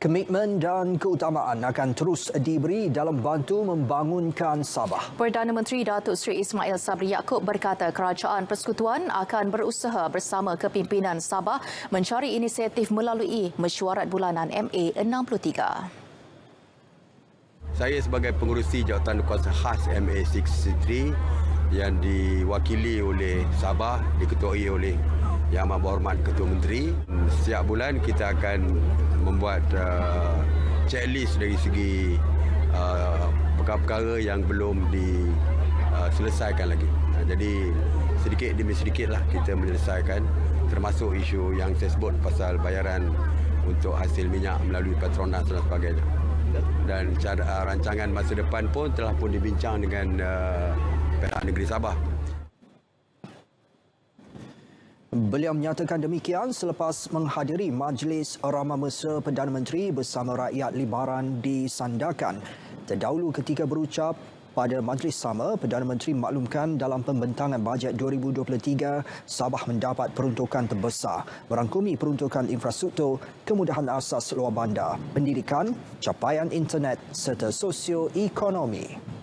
Komitmen dan keutamaan akan terus diberi dalam bantu membangunkan Sabah. Perdana Menteri Datuk Seri Ismail Sabri Yaakob berkata Kerajaan Persekutuan akan berusaha bersama kepimpinan Sabah mencari inisiatif melalui mesyuarat bulanan MA63. Saya sebagai pengerusi jawatan kuasa khas MA63 yang diwakili oleh Sabah, diketuai oleh Yang Amat Berhormat Ketua Menteri. Setiap bulan kita akan membuat checklist dari segi perkara-perkara yang belum diselesaikan lagi. Jadi sedikit demi sedikitlah kita menyelesaikan, termasuk isu yang saya sebut pasal bayaran untuk hasil minyak melalui Petronas dan sebagainya. Dan rancangan masa depan pun telah pun dibincang dengan pihak negeri Sabah. Beliau menyatakan demikian selepas menghadiri Majlis Ramah Mesra Perdana Menteri bersama rakyat Libaran di Sandakan. Terdahulu ketika berucap pada majlis sama, Perdana Menteri maklumkan dalam pembentangan bajet 2023, Sabah mendapat peruntukan terbesar merangkumi peruntukan infrastruktur, kemudahan asas luar bandar, pendidikan, capaian internet serta sosioekonomi.